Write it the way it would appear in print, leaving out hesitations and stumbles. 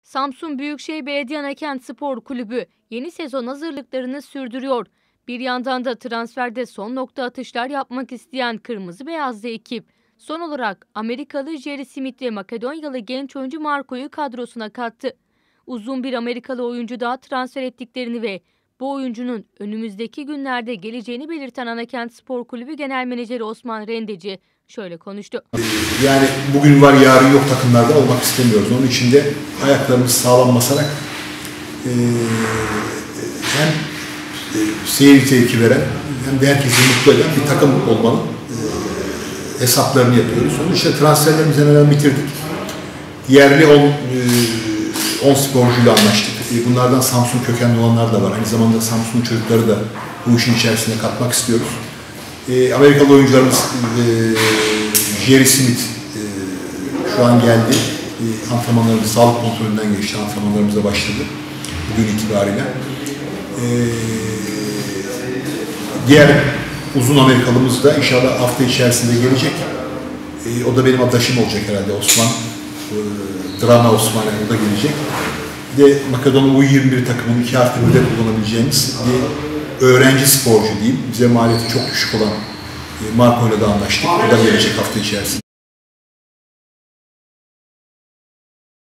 Samsun Büyükşehir Belediye Anakent Spor Kulübü yeni sezon hazırlıklarını sürdürüyor. Bir yandan da transferde son nokta atışlar yapmak isteyen Kırmızı Beyazlı ekip, son olarak Amerikalı Jerry Smith ve Makedonyalı genç oyuncu Marco'yu kadrosuna kattı. Uzun bir Amerikalı oyuncu daha transfer ettiklerini ve bu oyuncunun önümüzdeki günlerde geleceğini belirten Anakent Spor Kulübü Genel Menajeri Osman Rendeci şöyle konuştu. Yani bugün var yarın yok takımlarda olmak istemiyoruz. Onun için de ayaklarımız sağlam basarak hem seyir zevki veren hem de herkesi mutlu eden bir takım olmanın hesaplarını yapıyoruz. Onun için transferlerimizi hemen bitirdik. Yerli 10 sporcuyla anlaştık. Bunlardan Samsun kökenli olanlar da var. Aynı zamanda Samsun'un çocukları da bu işin içerisine katmak istiyoruz. Amerikalı oyuncularımız Jerry Smith şu an geldi. Antrenmanlarımız sağlık kontrolünden geçti. Antrenmanlarımıza başladı bugün itibariyle. Diğer uzun Amerikalımız da inşallah hafta içerisinde gelecek. O da benim adaşım olacak herhalde, Osman. Drama Osman, o da gelecek. Bir de Makedon U21 takımının 2+1'de kullanabileceğimiz bir öğrenci sporcu diyeyim. Bize maliyeti çok düşük olan Marco ile de anlaştık. O da gelecek hafta içerisinde.